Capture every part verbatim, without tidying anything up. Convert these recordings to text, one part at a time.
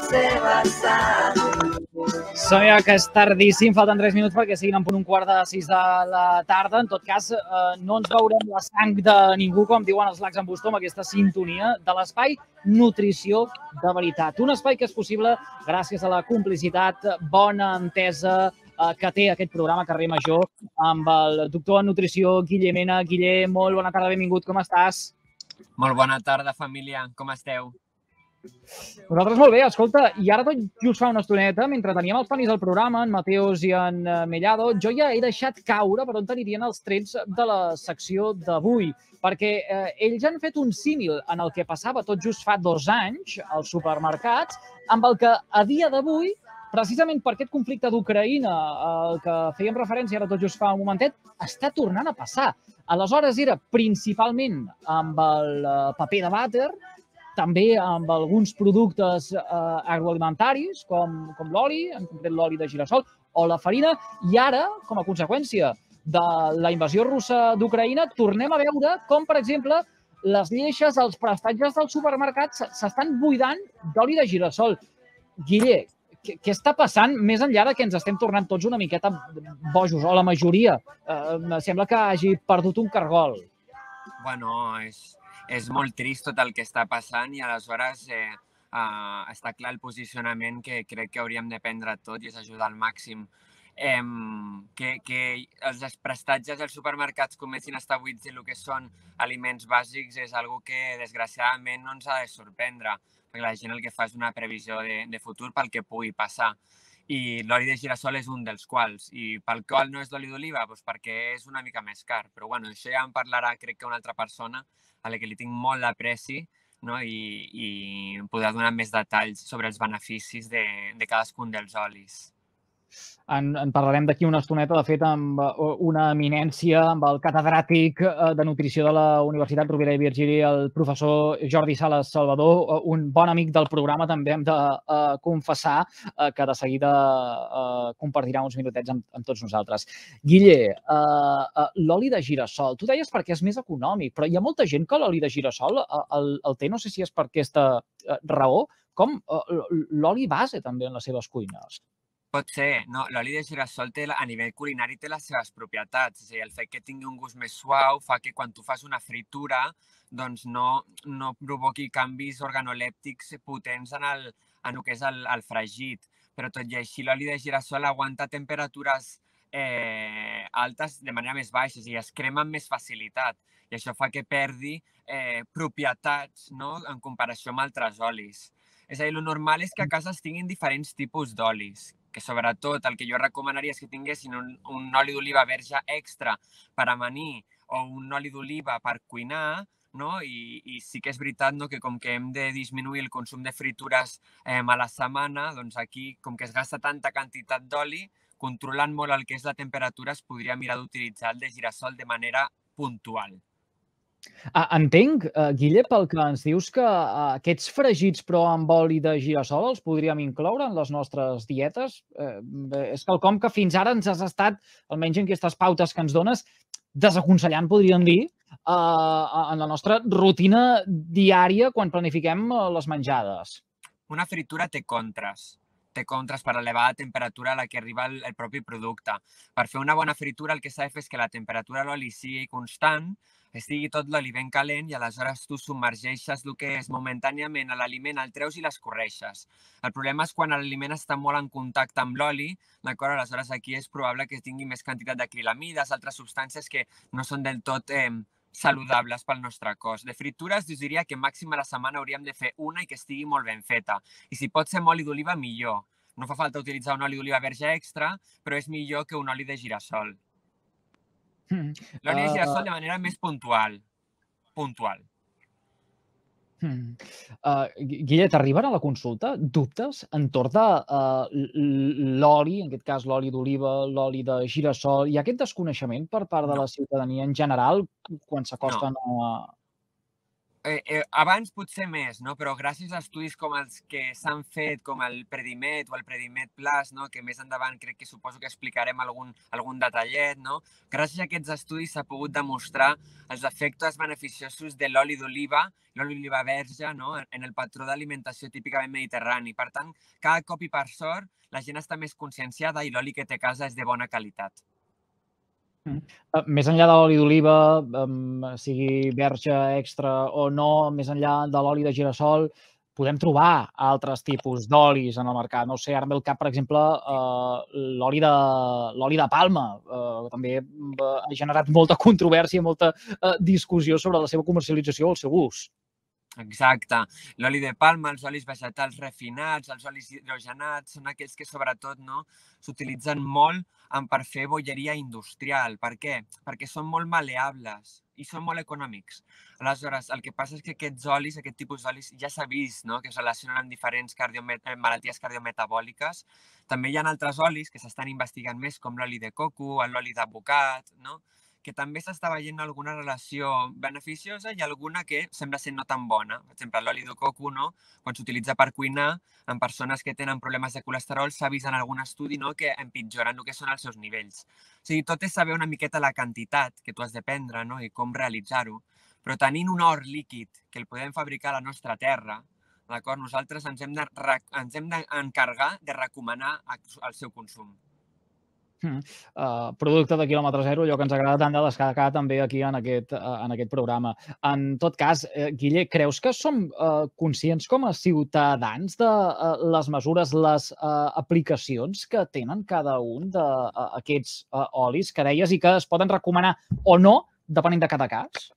seva sang. Som ja que és tardíssim, falten tres minuts perquè siguin en punt un quart de sis de la tarda. En tot cas, eh, no ens veurem la sang de ningú, com diuen els Lacs en Bustó, amb aquesta sintonia de l'espai Nutrició de Veritat. Un espai que és possible gràcies a la complicitat, bona entesa eh, que té aquest programa Carrer Major amb el doctor en nutrició Guille Mena. Guille, molt bona tarda, benvingut, com estàs? Molt bona tarda, família, com esteu? Nosaltres molt bé, escolta, i ara tot just fa una estoneta, mentre teníem els panis al programa, en Mateus i en Mellado, jo ja he deixat caure per on anirien els trets de la secció d'avui, perquè eh, ells han fet un símil en el que passava tot just fa dos anys als supermercats, amb el que a dia d'avui, precisament per aquest conflicte d'Ucraïna, al que fèiem referència ara tot just fa un momentet, està tornant a passar. Aleshores era principalment amb el paper de vàter, també amb alguns productes eh, agroalimentaris, com, com l'oli, en concret l'oli de girassol, o la farina, i ara, com a conseqüència de la invasió russa d'Ucraïna, tornem a veure com, per exemple, les lleixes, els prestatges dels supermercats s'estan buidant d'oli de girassol. Guille, què, què està passant més enllà de que ens estem tornant tots una miqueta bojos, o la majoria? Eh, sembla que hagi perdut un cargol. Bueno, és... És molt trist tot el que està passant i aleshores eh, eh, està clar el posicionament que crec que hauríem de prendre tot i és ajudar al màxim. Eh, que, que els prestatges als supermercats comencin a estar buits del que són aliments bàsics és algo que desgraciadament no ens ha de sorprendre, perquè la gent el que fa és una previsió de, de futur pel que pugui passar. I l'oli de girassol és un dels quals. I pel qual no és l'oli d'oliva? Doncs perquè és una mica més car. Però bueno, això ja en parlarà, crec que una altra persona a la que li tinc molt d'apreci, no? I, i podrà donar més detalls sobre els beneficis de, de cadascun dels olis. En, en parlarem d'aquí una estoneta, de fet, amb una eminència, amb el catedràtic de nutrició de la Universitat Rovira i Virgili, el professor Jordi Sales Salvador, un bon amic del programa, també hem de uh, confessar uh, que de seguida uh, compartirà uns minutets amb, amb tots nosaltres. Guille, uh, uh, l'oli de girassol, tu deies perquè és més econòmic, però hi ha molta gent que l'oli de girassol uh, el, el té, no sé si és per aquesta uh, raó, com uh, l'oli base també en les seves cuines. Pot ser, no? L'oli de girassol té, a nivell culinari té les seves propietats. És a dir, el fet que tingui un gust més suau fa que quan tu fas una fritura doncs no, no provoqui canvis organolèptics potents en el, en el que és el, el fregit. Però tot i així l'oli de girassol aguanta temperatures eh, altes de manera més baixa, és a dir, es crema amb més facilitat. I això fa que perdi eh, propietats, no? En comparació amb altres olis. És a dir, el normal és que a casa es tinguin diferents tipus d'olis, que sobretot el que jo recomanaria és que tinguessin un, un oli d'oliva verge extra per amanir o un oli d'oliva per cuinar, no? I, i sí que és veritat, no? Que com que hem de disminuir el consum de fritures eh, a la setmana, doncs aquí, com que es gasta tanta quantitat d'oli, controlant molt el que és la temperatura, es podria mirar d'utilitzar el de girassol de manera puntual. Entenc, Guille, pel que ens dius que aquests fregits però amb oli de girassol els podríem incloure en les nostres dietes. És quelcom que fins ara ens has estat, almenys en aquestes pautes que ens dones, desaconsellant, podríem dir, en la nostra rutina diària quan planifiquem les menjades. Una fritura té contres. Té contres per l'elevada temperatura a la que arriba el, el propi producte. Per fer una bona fritura el que s'ha de fer és que la temperatura de l'oli sigui constant, estigui tot l'oli ben calent i aleshores tu submergeixes el que és momentàniament a l'aliment, el treus i l'escorreixes. El problema és quan l'aliment està molt en contacte amb l'oli, d'acord? Aleshores aquí és probable que tingui més quantitat d'acrilamides, altres substàncies que no són del tot eh, saludables pel nostre cos. De fritures us diria que màxim a la setmana hauríem de fer una i que estigui molt ben feta. I si pot ser amb oli d'oliva, millor. No fa falta utilitzar un oli d'oliva verge extra, però és millor que un oli de girassol. L'oli de girassol de manera més puntual. Puntual. Hmm. Uh, Guille, t'arriben a la consulta dubtes entorn de uh, l'oli, en aquest cas l'oli d'oliva, l'oli de girassol? Hi ha aquest desconeixement per part de No. la ciutadania en general quan s'acosten no. a... Eh, eh, abans potser més, no? Però gràcies a estudis com els que s'han fet, com el Predimed o el Predimed Plus, no? Que més endavant crec que suposo que explicarem algun, algun detallet, no? Gràcies a aquests estudis s'ha pogut demostrar els efectes beneficiosos de l'oli d'oliva, l'oli d'oliva verge, no? En el patró d'alimentació típicament mediterrani. Per tant, cada cop i per sort la gent està més conscienciada i l'oli que té a casa és de bona qualitat. Més enllà de l'oli d'oliva, sigui verge, extra o no, més enllà de l'oli de girassol, podem trobar altres tipus d'olis en el mercat. No sé, ara em ve al cap, per exemple, l'oli de palma. També ha generat molta controvèrsia, molta discussió sobre la seva comercialització o el seu ús. Exacte. L'oli de palma, els olis vegetals refinats, els olis hidrogenats, són aquells que sobretot s'utilitzen molt per fer bolleria industrial. Per què? Perquè són molt maleables i són molt econòmics. Aleshores, el que passa és que aquests olis, aquest tipus d'olis, ja s'ha vist que es relacionen amb diferents malalties cardiometabòliques. També hi ha altres olis que s'estan investigant més, com l'oli de coco, l'oli d'advocat, que també s'està veient alguna relació beneficiosa i alguna que sembla ser no tan bona. Per exemple, l'oli de coco, quan s'utilitza per cuinar, en persones que tenen problemes de colesterol, s'ha vist en algun estudi que empitjoren el que són els seus nivells. O sigui, tot és saber una miqueta la quantitat que tu has de prendre i com realitzar-ho, però tenint un or líquid que el podem fabricar a la nostra terra, nosaltres ens hem d'encarregar de recomanar el seu consum. Producte de quilòmetre zero, allò que ens agrada tant de destacar també aquí en aquest programa. En tot cas, Guille, creus que som conscients com a ciutadans de les mesures, les aplicacions que tenen cada un d'aquests olis que deies i que es poden recomanar o no, depenent de cada cas?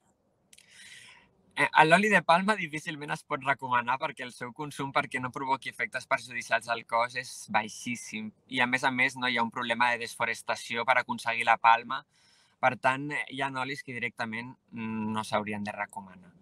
L'oli de palma difícilment es pot recomanar perquè el seu consum, perquè no provoqui efectes perjudicials al cos, és baixíssim. I a més a més hi ha un problema de desforestació per aconseguir la palma. Per tant, hi ha olis que directament no s'haurien de recomanar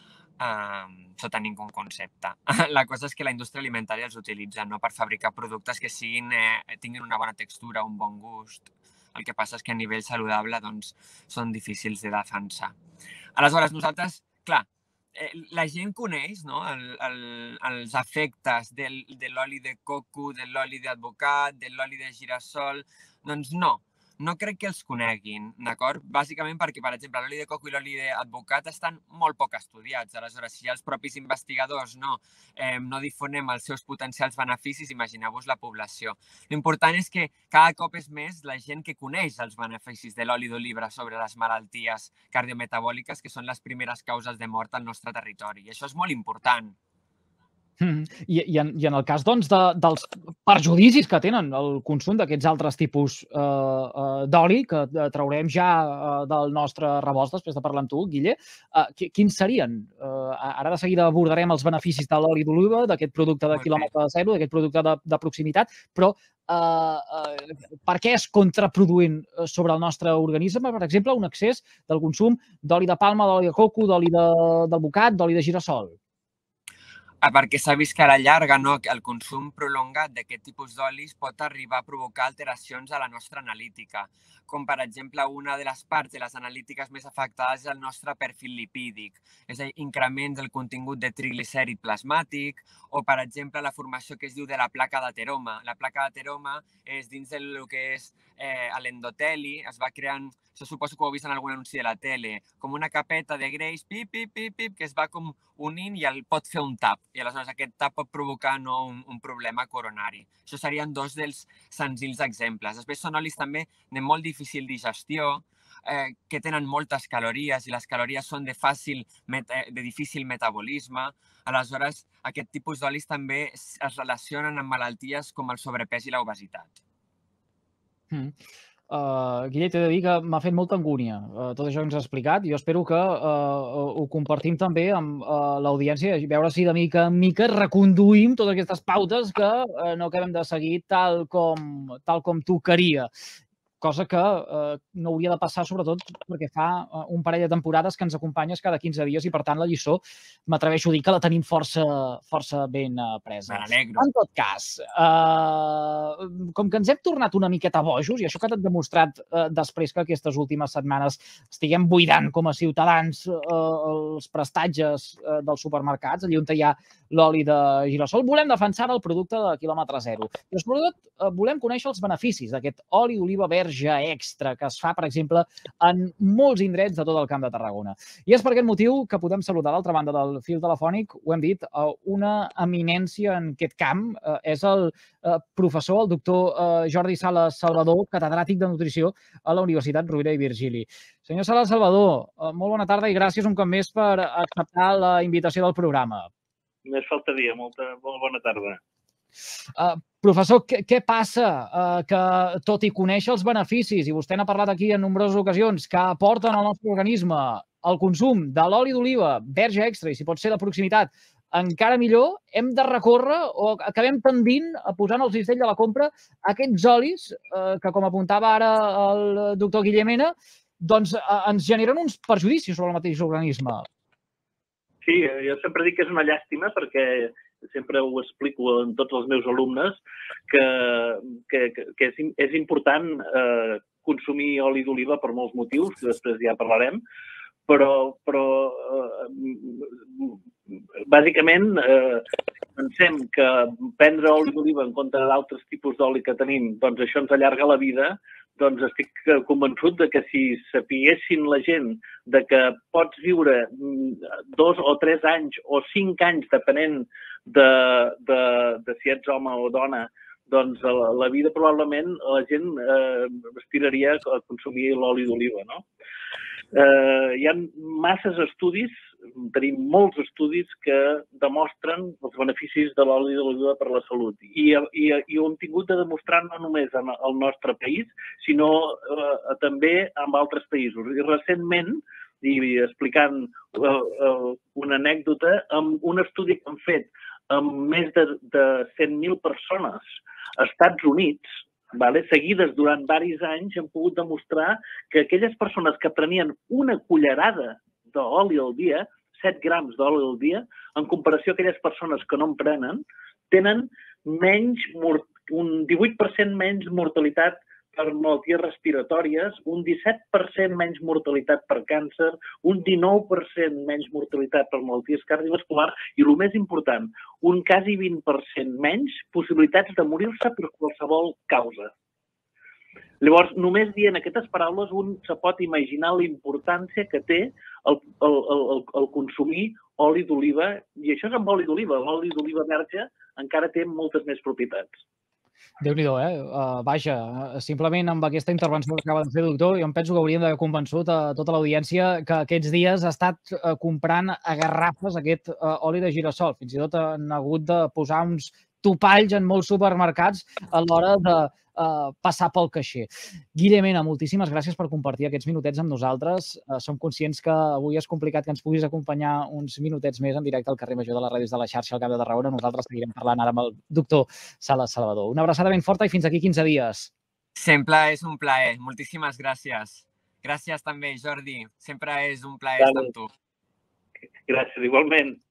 sota ningú concepte. La cosa és que la indústria alimentària els utilitza per fabricar productes que tinguin una bona textura, un bon gust. El que passa és que a nivell saludable són difícils de defensar. Aleshores, nosaltres clar, la gent coneix els efectes de l'oli de coco, de l'oli d'advocat, de l'oli de girassol. Doncs no, no crec que els coneguin, d'acord? Bàsicament perquè, per exemple, l'oli de coco i l'oli d'advocat estan molt poc estudiats. Aleshores, si els propis investigadors no difonem els seus potencials beneficis, imagineu-vos la població. L'important és que cada cop és més la gent que coneix els beneficis de l'oli d'oliva sobre les malalties cardiometabòliques, que són les primeres causes de mort al nostre territori. I això és molt important. I en el cas dels perjudicis que tenen el consum d'aquests altres tipus d'oli, que traurem ja del nostre rebost després de parlar amb tu, Guille, quins serien? Ara de seguida abordarem els beneficis de l'oli d'oliva, d'aquest producte de quilòmetre zero, d'aquest producte de proximitat, però per què és contraproduent sobre el nostre organisme, per exemple, un excés del consum d'oli de palma, d'oli de coco, d'oli d'advocat, d'oli de girassol? Perquè s'ha vist que a la llarga el consum prolongat d'aquest tipus d'olis pot arribar a provocar alteracions a la nostra analítica, com per exemple una de les parts de les analítiques més afectades és el nostre perfil lipídic, és a dir, increment del contingut de triglicèrid plasmàtic o, per exemple, la formació que es diu de la placa d'ateroma. La placa d'ateroma és dins del que és l'endoteli, es va creant, això suposo que ho heu vist en algun anunci de la tele, com una capeta de greix, pip, pip, pip, pip, que es va com unint i el pot fer un tap. I aleshores aquest tap pot provocar un problema coronari. Això serien dos dels senzills exemples. Després són olis també de molt difícil digestió, que tenen moltes calories i les calories són de difícil metabolisme. Aleshores, aquest tipus d'olis també es relacionen amb malalties com el sobrepès i l'obesitat. Guille, t'he de dir que m'ha fet molta angúnia tot això que ens has explicat. Jo espero que ho compartim també amb l'audiència i veure si de mica en mica reconduïm totes aquestes pautes que no acabem de seguir tal com tocaria. cosa que eh, no hauria de passar, sobretot perquè fa eh, un parell de temporades que ens acompanyes cada quinze dies i, per tant, la lliçó m'atreveixo a dir que la tenim força, força ben eh, presa. Me n'alegro. En tot cas, eh, com que ens hem tornat una miqueta bojos, i això que t'he demostrat eh, després que aquestes últimes setmanes estiguem buidant com a ciutadans eh, els prestatges eh, dels supermercats, allà on hi ha l'oli de girassol, volem defensar el producte de quilòmetre zero. Però sobretot eh, volem conèixer els beneficis d'aquest oli d'oliva verge extra que es fa, per exemple, en molts indrets de tot el Camp de Tarragona. I és per aquest motiu que podem saludar a l'altra banda del fil telefònic, ho hem dit, una eminència en aquest camp. És el professor, el doctor Jordi Sala Salvador, catedràtic de nutrició a la Universitat Rovira i Virgili. Senyor Sala Salvador, molt bona tarda i gràcies un cop més per acceptar la invitació del programa. Només faltaria, molta, molt bona tarda. Uh, professor, què, què passa uh, que, tot i conèixer els beneficis, i vostè n'ha parlat aquí en nombroses ocasions, que aporten al nostre organisme el consum de l'oli d'oliva verge extra, i si pot ser de proximitat, encara millor, hem de recórrer o acabem tendint a posar en el cistell de la compra aquests olis uh, que, com apuntava ara el doctor Guillemena, doncs uh, ens generen uns perjudicis sobre el mateix organisme. Sí, jo sempre dic que és una llàstima perquè sempre ho explico a tots els meus alumnes, que, que, que és, és important eh, consumir oli d'oliva per molts motius, que després ja parlarem, però, però eh, bàsicament eh, pensem que prendre oli d'oliva en compte d'altres tipus d'oli que tenim, doncs això ens allarga la vida. Doncs estic convençut de que si sapiguessin la gent de que pots viure dos o tres anys o cinc anys, depenent de, de, de si ets home o dona, doncs la, la vida probablement la gent eh, aspiraria a consumir l'oli d'oliva, no? Eh, hi ha masses estudis, tenim molts estudis que demostren els beneficis de l'oli d'oliva per la salut. I, i, i ho hem tingut de demostrar no només en el nostre país, sinó eh, també en altres països. I recentment, i explicant eh, una anècdota, amb un estudi que han fet amb més de, de cent mil persones als Estats Units, Vale? Seguides durant diversos anys hem pogut demostrar que aquelles persones que prenien una cullerada d'oli al dia, set grams d'oli al dia, en comparació a aquelles persones que no en prenen, tenen menys, un divuit per cent menys mortalitat per malalties respiratòries, un disset per cent menys mortalitat per càncer, un dinou per cent menys mortalitat per malalties cardiovasculars i, el més important, un quasi vint per cent menys possibilitats de morir-se per qualsevol causa. Llavors, només dient aquestes paraules, un se pot imaginar la importància que té el, el, el, el consumir oli d'oliva, i això és amb oli d'oliva. L'oli d'oliva verge encara té moltes més propietats. Déu-n'hi-do, eh? Uh, vaja, simplement amb aquesta intervenció que acaba de fer, doctor, jo em penso que hauríem d'haver convençut a tota l'audiència que aquests dies ha estat uh, comprant a garrafes aquest uh, oli de girassol. Fins i tot han hagut de posar uns topalls en molts supermercats a l'hora de uh, passar pel caixer. Guillemena, moltíssimes gràcies per compartir aquests minutets amb nosaltres. Uh, som conscients que avui és complicat que ens puguis acompanyar uns minutets més en directe al carrer Major de les Ràdios de la Xarxa al Camp de Tarragona. Nosaltres seguirem parlant ara amb el doctor Sala Salvador. Una abraçada ben forta i fins aquí quinze dies. Sempre és un plaer. Moltíssimes gràcies. Gràcies també, Jordi. Sempre és un plaer estar amb tu. Gràcies, igualment.